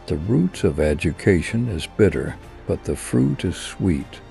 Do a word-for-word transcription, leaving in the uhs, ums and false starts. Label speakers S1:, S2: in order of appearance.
S1: The root of education is bitter, but the fruit is sweet.